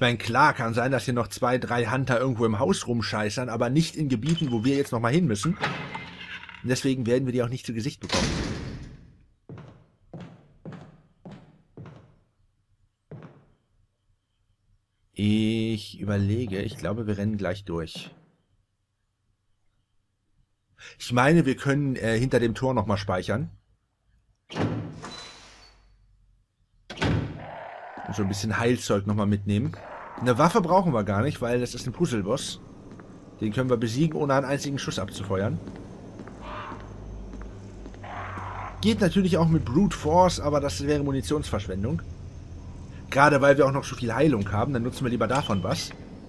meine, klar kann sein, dass hier noch 2, 3 Hunter irgendwo im Haus rumscheißern, aber nicht in Gebieten, wo wir jetzt nochmal hin müssen. Und deswegen werden wir die auch nicht zu Gesicht bekommen. Ich überlege, ich glaube, wir rennen gleich durch. Ich meine, wir können hinter dem Tor nochmal speichern. Und so ein bisschen Heilzeug nochmal mitnehmen. Eine Waffe brauchen wir gar nicht, weil das ist ein Puzzleboss. Den können wir besiegen, ohne einen einzigen Schuss abzufeuern. Geht natürlich auch mit Brute Force, aber das wäre Munitionsverschwendung. Gerade weil wir auch noch so viel Heilung haben, dann nutzen wir lieber davon was.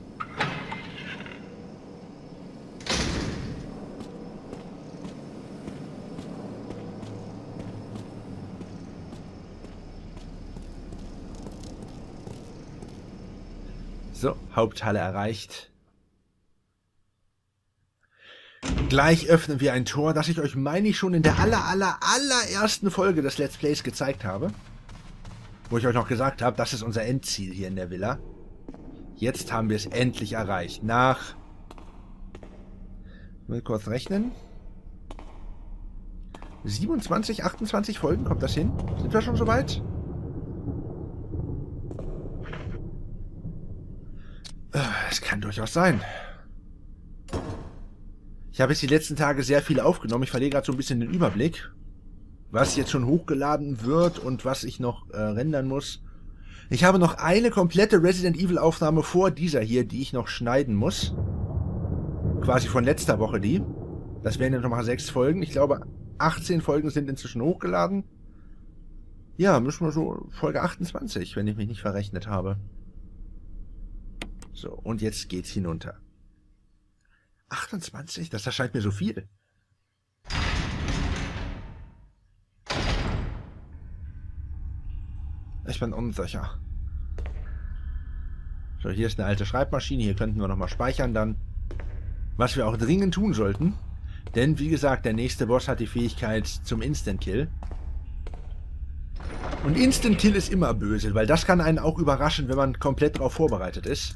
So, Haupthalle erreicht. Gleich öffnen wir ein Tor, das ich euch, meine ich, schon in der allerersten Folge des Let's Plays gezeigt habe. Wo ich euch noch gesagt habe, das ist unser Endziel hier in der Villa. Jetzt haben wir es endlich erreicht. Nach... Mal kurz rechnen. 27, 28 Folgen, kommt das hin? Sind wir schon soweit? Es kann durchaus sein. Ich habe jetzt die letzten Tage sehr viel aufgenommen. Ich verliere gerade so ein bisschen den Überblick, was jetzt schon hochgeladen wird und was ich noch rendern muss. Ich habe noch eine komplette Resident Evil Aufnahme vor dieser hier, die ich noch schneiden muss. Quasi von letzter Woche die. Das wären dann nochmal 6 Folgen. Ich glaube, 18 Folgen sind inzwischen hochgeladen. Ja, müssen wir so Folge 28, wenn ich mich nicht verrechnet habe. So, und jetzt geht's hinunter. 28? Das erscheint mir so viel. Ich bin unsicher. So, hier ist eine alte Schreibmaschine. Hier könnten wir nochmal speichern dann. Was wir auch dringend tun sollten. Denn, wie gesagt, der nächste Boss hat die Fähigkeit zum Instant Kill. Und Instant Kill ist immer böse, weil das kann einen auch überraschen, wenn man komplett darauf vorbereitet ist.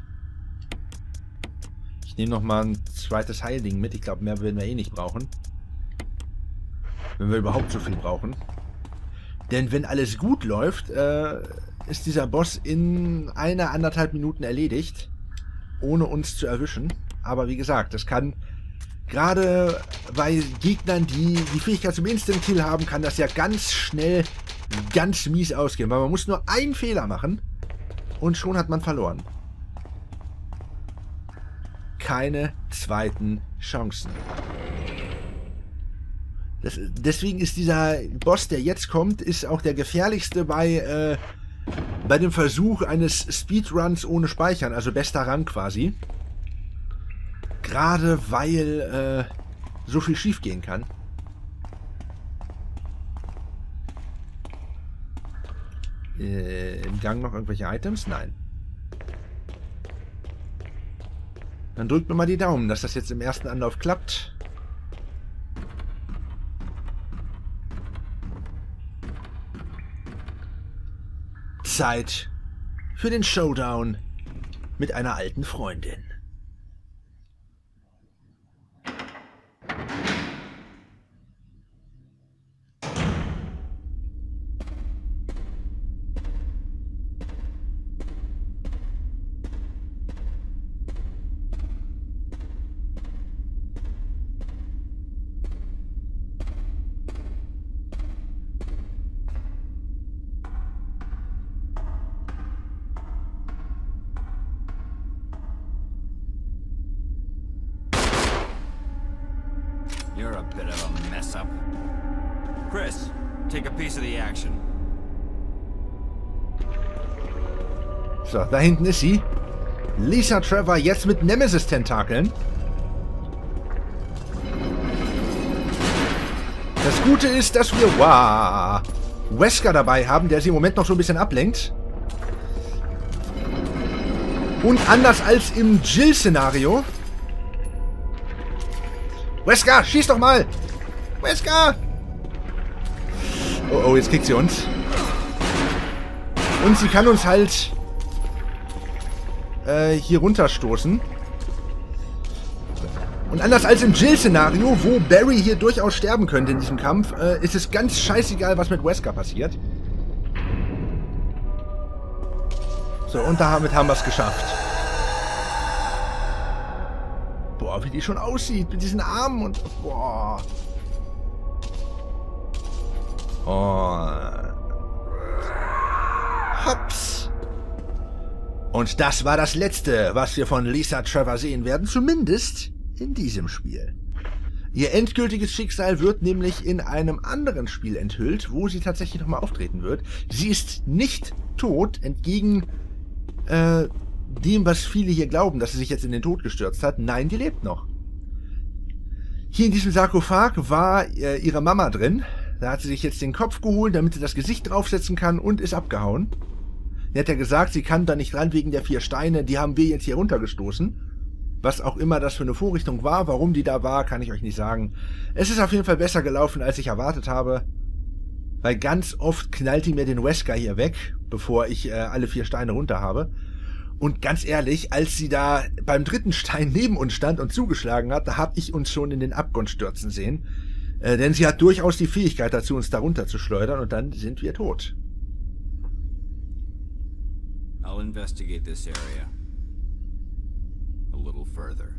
Ich nehme nochmal ein zweites Heilding mit. Ich glaube, mehr werden wir eh nicht brauchen. Wenn wir überhaupt so viel brauchen. Denn wenn alles gut läuft, ist dieser Boss in 1,5 Minuten erledigt. Ohne uns zu erwischen. Aber wie gesagt, das kann... Gerade bei Gegnern, die die Fähigkeit zum Instant Kill haben, kann das ja ganz schnell ganz mies ausgehen. Weil man muss nur einen Fehler machen und schon hat man verloren. Keine zweiten Chancen. Deswegen ist dieser Boss, der jetzt kommt, ist auch der gefährlichste bei dem Versuch eines Speedruns ohne Speichern, also bester Rang quasi. Gerade weil so viel schief gehen kann. Im Gang noch irgendwelche Items? Nein. Dann drückt mir mal die Daumen, dass das jetzt im ersten Anlauf klappt. Zeit für den Showdown mit einer alten Freundin. You're a bit of a mess up. Chris, take a piece of the action. So, da hinten ist sie. Lisa Trevor jetzt mit Nemesis-Tentakeln. Das Gute ist, dass wir Wesker dabei haben, der sie im Moment noch so ein bisschen ablenkt. Und anders als im Jill-Szenario. Wesker, schieß doch mal! Wesker! Oh, jetzt kriegt sie uns. Und sie kann uns halt hier runterstoßen. Und anders als im Jill-Szenario, wo Barry hier durchaus sterben könnte in diesem Kampf, ist es ganz scheißegal, was mit Wesker passiert. So, und damit haben wir es geschafft. Boah, wie die schon aussieht mit diesen Armen und... Boah. Und... Hops. Und das war das Letzte, was wir von Lisa Trevor sehen werden, zumindest in diesem Spiel. Ihr endgültiges Schicksal wird nämlich in einem anderen Spiel enthüllt, wo sie tatsächlich nochmal auftreten wird. Sie ist nicht tot, entgegen dem, was viele hier glauben, dass sie sich jetzt in den Tod gestürzt hat. Nein, die lebt noch. Hier in diesem Sarkophag war ihre Mama drin. Da hat sie sich jetzt den Kopf geholt, damit sie das Gesicht draufsetzen kann und ist abgehauen. Sie hat ja gesagt, sie kann da nicht ran wegen der 4 Steine. Die haben wir jetzt hier runtergestoßen. Was auch immer das für eine Vorrichtung war, warum die da war, kann ich euch nicht sagen. Es ist auf jeden Fall besser gelaufen, als ich erwartet habe. Weil ganz oft knallt die mir den Wesker hier weg, bevor ich alle 4 Steine runter habe. Und ganz ehrlich, als sie da beim 3. Stein neben uns stand und zugeschlagen hat, da habe ich uns schon in den Abgrund stürzen sehen. Denn sie hat durchaus die Fähigkeit dazu, uns da runter zu schleudern und dann sind wir tot. I'll investigate this area a little further.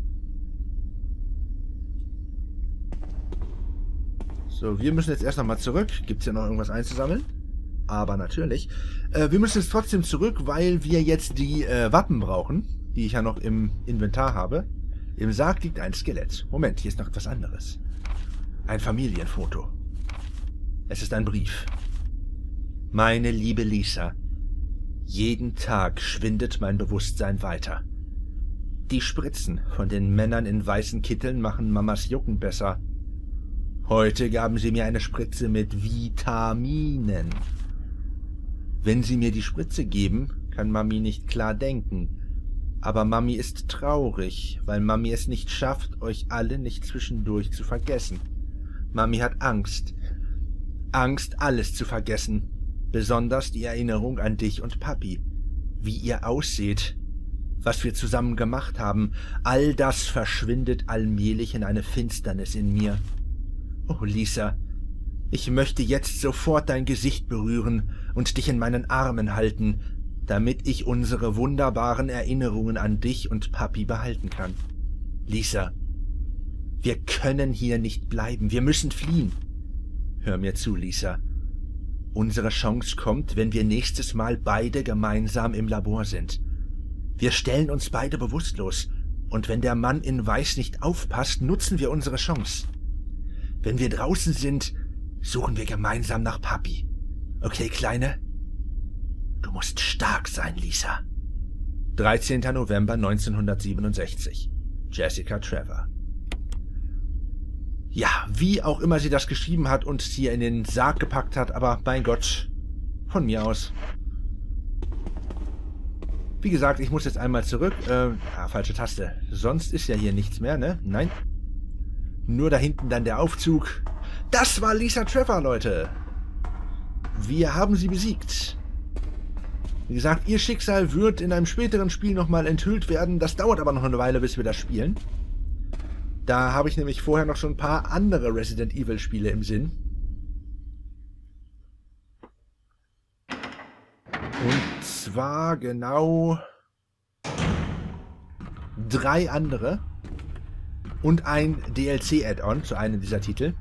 So, wir müssen jetzt erst nochmal zurück. Gibt es hier noch irgendwas einzusammeln? Aber natürlich. Wir müssen jetzt trotzdem zurück, weil wir jetzt die Wappen brauchen, die ich ja noch im Inventar habe. Im Sarg liegt ein Skelett. Moment, hier ist noch etwas anderes. Ein Familienfoto. Es ist ein Brief. Meine liebe Lisa, jeden Tag schwindet mein Bewusstsein weiter. Die Spritzen von den Männern in weißen Kitteln machen Mamas Jucken besser. Heute gaben sie mir eine Spritze mit Vitaminen. Wenn sie mir die Spritze geben, kann Mami nicht klar denken. Aber Mami ist traurig, weil Mami es nicht schafft, euch alle nicht zwischendurch zu vergessen. Mami hat Angst. Angst, alles zu vergessen. Besonders die Erinnerung an dich und Papi. Wie ihr ausseht. Was wir zusammen gemacht haben. All das verschwindet allmählich in eine Finsternis in mir. Oh, Lisa, ich möchte jetzt sofort dein Gesicht berühren und dich in meinen Armen halten, damit ich unsere wunderbaren Erinnerungen an dich und Papi behalten kann. Lisa, wir können hier nicht bleiben, wir müssen fliehen. Hör mir zu, Lisa. Unsere Chance kommt, wenn wir nächstes Mal beide gemeinsam im Labor sind. Wir stellen uns beide bewusstlos, und wenn der Mann in Weiß nicht aufpasst, nutzen wir unsere Chance. Wenn wir draußen sind, suchen wir gemeinsam nach Papi. Okay, Kleine? Du musst stark sein, Lisa. 13. November 1967. Jessica Trevor. Ja, wie auch immer sie das geschrieben hat und hier in den Sarg gepackt hat, aber mein Gott, von mir aus. Wie gesagt, ich muss jetzt einmal zurück. Falsche Taste. Sonst ist ja hier nichts mehr, ne? Nein. Nur da hinten dann der Aufzug. Das war Lisa Trevor, Leute. Wir haben sie besiegt. Wie gesagt, ihr Schicksal wird in einem späteren Spiel nochmal enthüllt werden. Das dauert aber noch eine Weile, bis wir das spielen. Da habe ich nämlich vorher noch schon ein paar andere Resident Evil Spiele im Sinn. Und zwar genau 3 andere. Und ein DLC-Add-on zu einem dieser Titel.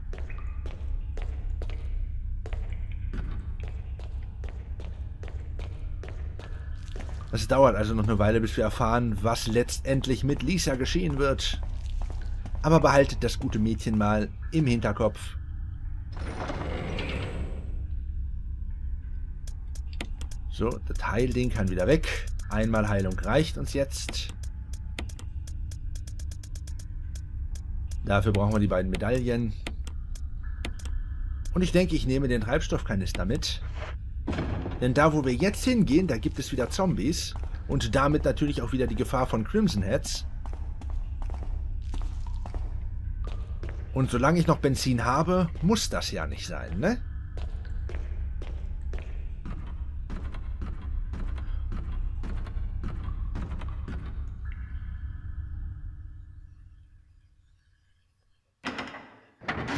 Es dauert also noch eine Weile, bis wir erfahren, was letztendlich mit Lisa geschehen wird. Aber behaltet das gute Mädchen mal im Hinterkopf. So, das Heilding kann wieder weg. Einmal Heilung reicht uns jetzt. Dafür brauchen wir die beiden Medaillen. Und ich denke, ich nehme den Treibstoffkanister mit. Denn da, wo wir jetzt hingehen, da gibt es wieder Zombies. Und damit natürlich auch wieder die Gefahr von Crimson Heads. Und solange ich noch Benzin habe, muss das ja nicht sein, ne?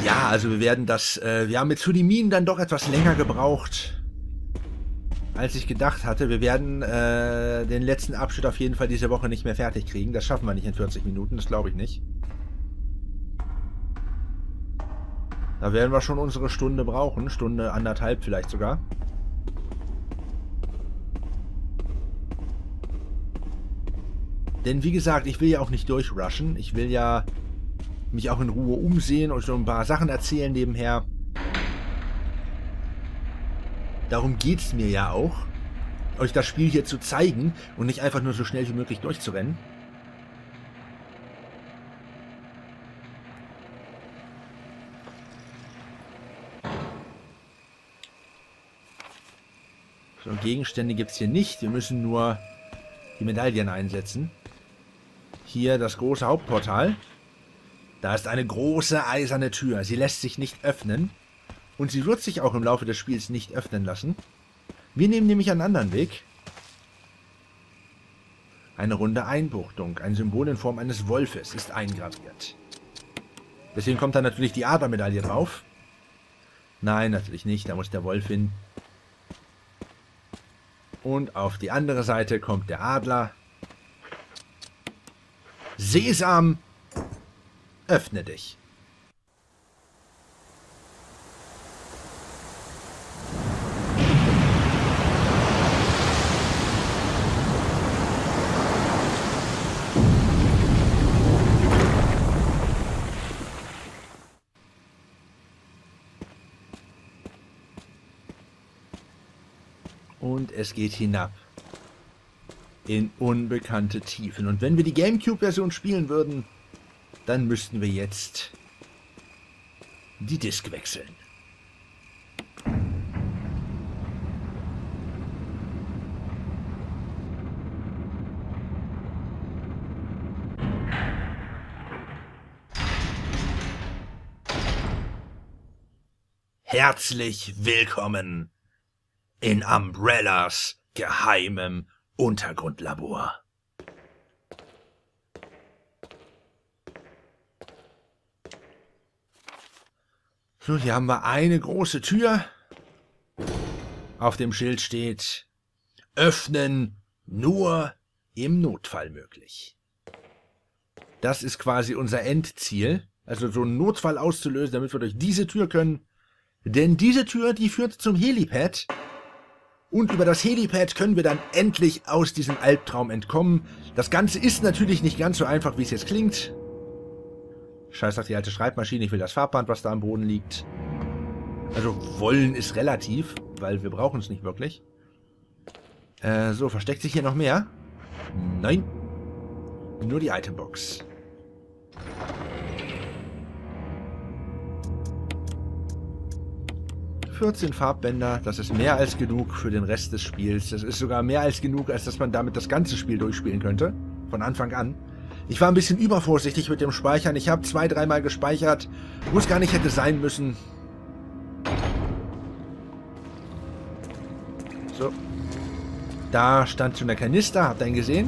Ja, also wir werden das... wir haben jetzt für die Minen dann doch etwas länger gebraucht, als ich gedacht hatte. Wir werden den letzten Abschnitt auf jeden Fall diese Woche nicht mehr fertig kriegen. Das schaffen wir nicht in 40 Minuten, das glaube ich nicht. Da werden wir schon unsere Stunde brauchen. Stunde, anderthalb vielleicht sogar. Denn wie gesagt, ich will ja auch nicht durchrushen. Ich will ja mich auch in Ruhe umsehen und so ein paar Sachen erzählen nebenher. Darum geht es mir ja auch, euch das Spiel hier zu zeigen und nicht einfach nur so schnell wie möglich durchzurennen. So, Gegenstände gibt es hier nicht. Wir müssen nur die Medaillen einsetzen. Hier das große Hauptportal. Da ist eine große eiserne Tür. Sie lässt sich nicht öffnen. Und sie wird sich auch im Laufe des Spiels nicht öffnen lassen. Wir nehmen nämlich einen anderen Weg. Eine runde Einbuchtung. Ein Symbol in Form eines Wolfes ist eingraviert. Deswegen kommt da natürlich die Adlermedaille drauf. Nein, natürlich nicht. Da muss der Wolf hin. Und auf die andere Seite kommt der Adler. Sesam, öffne dich. Und es geht hinab in unbekannte Tiefen. Und wenn wir die GameCube-Version spielen würden, dann müssten wir jetzt die Disk wechseln. Herzlich willkommen in Umbrellas geheimem Untergrundlabor. So, hier haben wir eine große Tür. Auf dem Schild steht: Öffnen nur im Notfall möglich. Das ist quasi unser Endziel. Also so einen Notfall auszulösen, damit wir durch diese Tür können. Denn diese Tür, die führt zum Helipad. Und über das Helipad können wir dann endlich aus diesem Albtraum entkommen. Das Ganze ist natürlich nicht ganz so einfach, wie es jetzt klingt. Scheiß auf die alte Schreibmaschine, ich will das Farbband, was da am Boden liegt. Also wollen ist relativ, weil wir brauchen es nicht wirklich. So, versteckt sich hier noch mehr? Nein. Nur die Itembox. ...14 Farbbänder, das ist mehr als genug für den Rest des Spiels. Das ist sogar mehr als genug, als dass man damit das ganze Spiel durchspielen könnte. Von Anfang an. Ich war ein bisschen übervorsichtig mit dem Speichern. Ich habe 2-3 Mal gespeichert, wo es gar nicht hätte sein müssen. So. Da stand schon der Kanister, habt ihr ihn gesehen?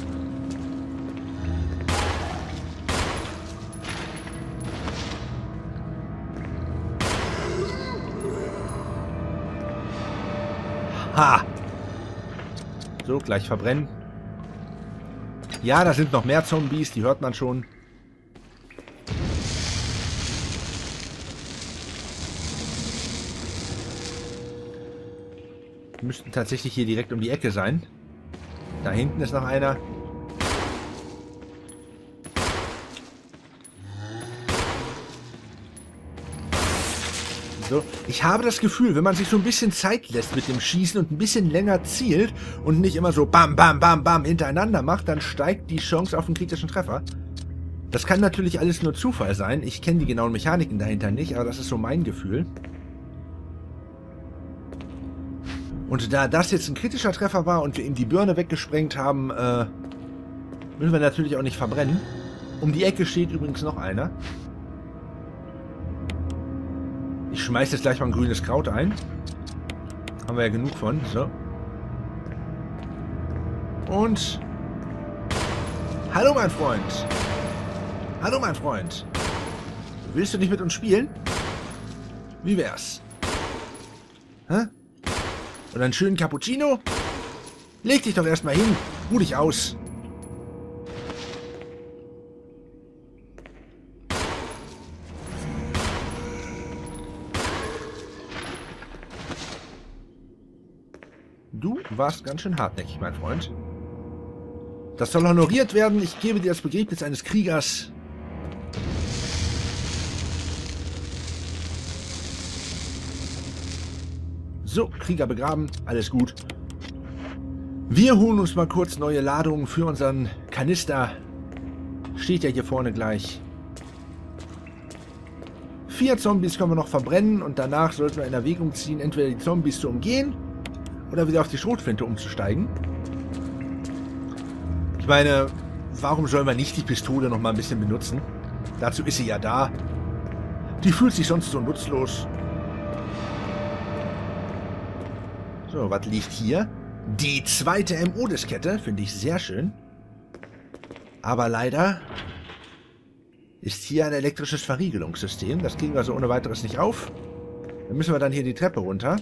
Ha! So, gleich verbrennen. Ja, da sind noch mehr Zombies, die hört man schon. Die müssten tatsächlich hier direkt um die Ecke sein. Da hinten ist noch einer. So, ich habe das Gefühl, wenn man sich so ein bisschen Zeit lässt mit dem Schießen und ein bisschen länger zielt und nicht immer so bam, bam, bam, bam hintereinander macht, dann steigt die Chance auf einen kritischen Treffer. Das kann natürlich alles nur Zufall sein. Ich kenne die genauen Mechaniken dahinter nicht, aber das ist so mein Gefühl. Und da das jetzt ein kritischer Treffer war und wir ihm die Birne weggesprengt haben, müssen wir natürlich auch nicht verbrennen. Um die Ecke steht übrigens noch einer. Ich schmeiße jetzt gleich mal ein grünes Kraut ein. Haben wir ja genug von. So. Und... Hallo, mein Freund. Hallo, mein Freund. Willst du nicht mit uns spielen? Wie wär's? Hä? Und einen schönen Cappuccino? Leg dich doch erstmal hin. Ruh dich aus. Du warst ganz schön hartnäckig, mein Freund. Das soll honoriert werden. Ich gebe dir das Begräbnis eines Kriegers. So, Krieger begraben. Alles gut. Wir holen uns mal kurz neue Ladungen für unseren Kanister. Steht ja hier vorne gleich. 4 Zombies können wir noch verbrennen und danach sollten wir in Erwägung ziehen, entweder die Zombies zu umgehen oder wieder auf die Schrotflinte umzusteigen. Ich meine, warum sollen wir nicht die Pistole noch mal ein bisschen benutzen? Dazu ist sie ja da. Die fühlt sich sonst so nutzlos. So, was liegt hier? Die zweite MO-Diskette, finde ich sehr schön. Aber leider ist hier ein elektrisches Verriegelungssystem. Das kriegen wir so ohne weiteres nicht auf. Dann müssen wir dann hier die Treppe runter.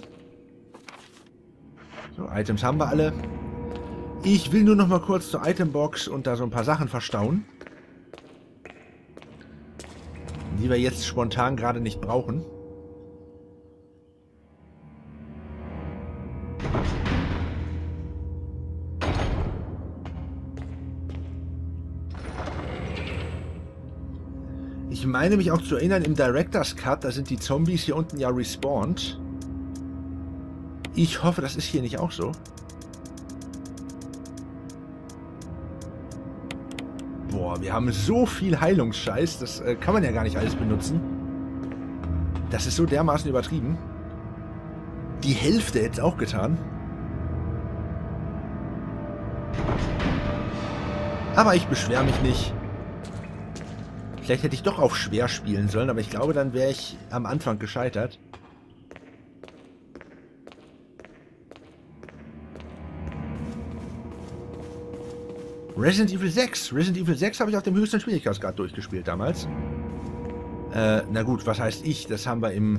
So, Items haben wir alle. Ich will nur noch mal kurz zur Itembox und da so ein paar Sachen verstauen. Die wir jetzt spontan gerade nicht brauchen. Ich meine mich auch zu erinnern, im Director's Cut, da sind die Zombies hier unten ja respawned. Ich hoffe, das ist hier nicht auch so. Boah, wir haben so viel Heilungsscheiß, das kann man ja gar nicht alles benutzen. Das ist so dermaßen übertrieben. Die Hälfte hätte es auch getan. Aber ich beschwere mich nicht. Vielleicht hätte ich doch auf schwer spielen sollen, aber ich glaube, dann wäre ich am Anfang gescheitert. Resident Evil 6. Resident Evil 6 habe ich auf dem höchsten Schwierigkeitsgrad durchgespielt damals. Na gut, was heißt ich? Das haben wir im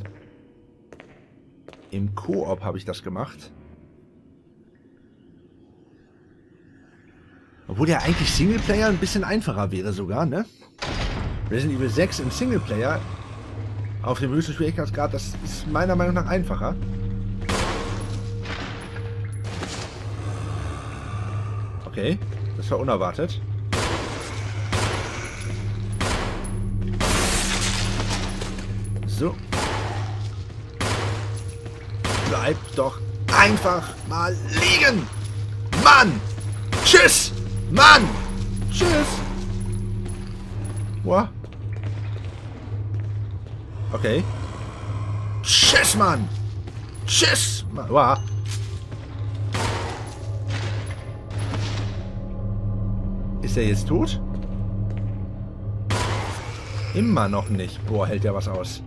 Koop habe ich das gemacht. Obwohl ja eigentlich Singleplayer ein bisschen einfacher wäre sogar, ne? Resident Evil 6 im Singleplayer auf dem höchsten Schwierigkeitsgrad, das ist meiner Meinung nach einfacher. Okay, das war unerwartet. So. Bleib doch einfach mal liegen! Mann! Tschüss! Mann! Tschüss! What? Okay. Tschüss, Mann! Tschüss! Mann. Wow. Ist er jetzt tot? Immer noch nicht. Boah, hält der was aus.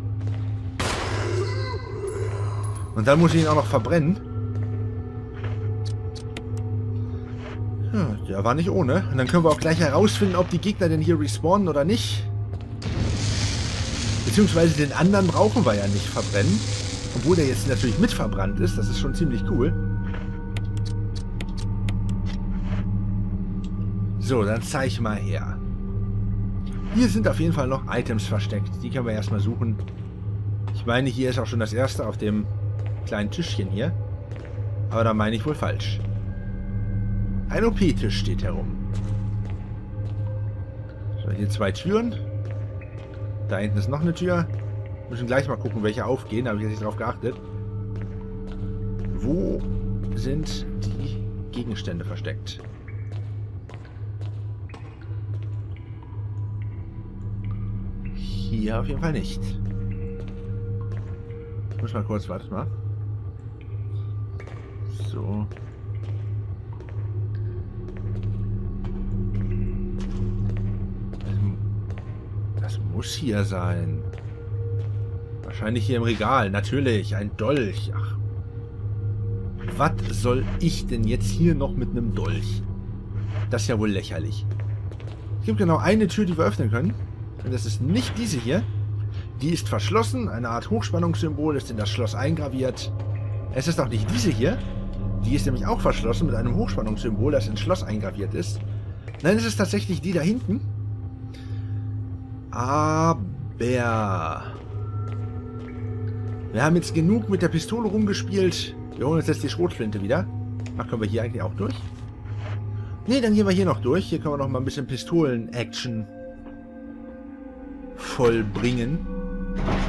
Und dann muss ich ihn auch noch verbrennen. Ja, der war nicht ohne. Und dann können wir auch gleich herausfinden, ob die Gegner denn hier respawnen oder nicht. Beziehungsweise den anderen brauchen wir ja nicht verbrennen. Obwohl der jetzt natürlich mit verbrannt ist. Das ist schon ziemlich cool. So, dann zeig mal her. Hier sind auf jeden Fall noch Items versteckt. Die können wir erstmal suchen. Ich meine, hier ist auch schon das erste auf dem kleinen Tischchen hier. Aber da meine ich wohl falsch. Ein OP-Tisch steht herum. So, hier 2 Türen. Da hinten ist noch eine Tür. Wir müssen gleich mal gucken, welche aufgehen. Da habe ich jetzt nicht drauf geachtet. Wo sind die Gegenstände versteckt? Hier auf jeden Fall nicht. Ich muss mal kurz, warte mal. So. Das muss hier sein. Wahrscheinlich hier im Regal. Natürlich, ein Dolch. Ach. Was soll ich denn jetzt hier noch mit einem Dolch? Das ist ja wohl lächerlich. Es gibt genau eine Tür, die wir öffnen können. Und das ist nicht diese hier. Die ist verschlossen. Eine Art Hochspannungssymbol ist in das Schloss eingraviert. Es ist auch nicht diese hier. Die ist nämlich auch verschlossen mit einem Hochspannungssymbol, das ins Schloss eingraviert ist. Nein, es ist tatsächlich die da hinten. Aber wir haben jetzt genug mit der Pistole rumgespielt. Wir holen uns jetzt die Schrotflinte wieder. Ach, können wir hier eigentlich auch durch? Ne, dann gehen wir hier noch durch. Hier können wir noch mal ein bisschen Pistolen-Action vollbringen.